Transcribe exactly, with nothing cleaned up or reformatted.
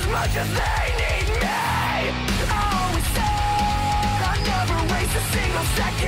much as they need me. I always said I'd never waste a single second.